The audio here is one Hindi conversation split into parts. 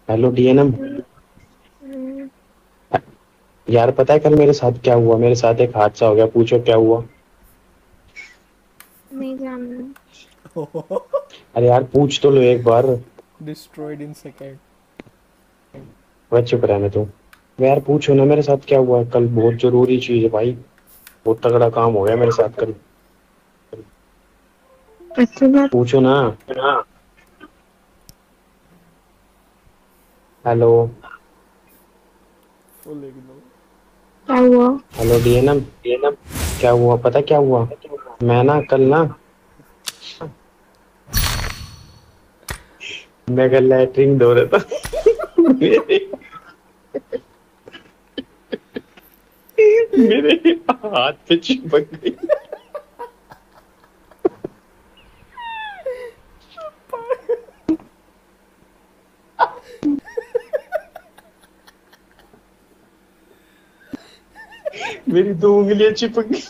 Hello DNM. हम्म, यार पता है कल मेरे साथ क्या हुआ? मेरे साथ एक हादसा हो गया, पूछो क्या हुआ। नहीं जानना। अरे यार पूछ तो लो एक बार। Destroyed in second. वह चुप रहना तू। यार पूछो ना मेरे साथ क्या हुआ कल, बहुत जरूरी चीज है भाई। बहुत तगड़ा काम हो गया मेरे साथ कल। अच्छी बात। पूछो ना। हेलो। Full ignore. क्या हुआ? Hello DNM. क्या हुआ पता क्या हुआ? मैं ना कल ना, मैं कल लैट्रिन धो रहा था। मेरे मेरे हाथ पे चिपक गई। मेरी दो उंगलियां चिपक गई।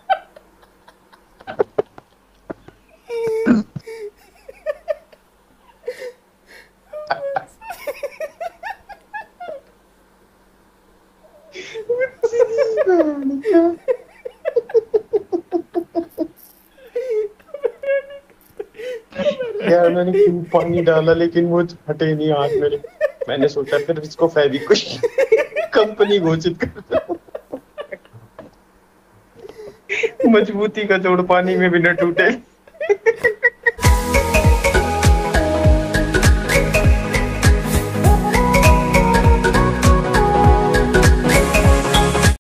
यार मैंने खूब पानी डाला लेकिन वो हटे नहीं हाथ मेरे। मैंने सोचा फिर इसको फेविक्विक कंपनी घोषित कर दो। मजबूती का जोड़ पानी में भी न टूटे।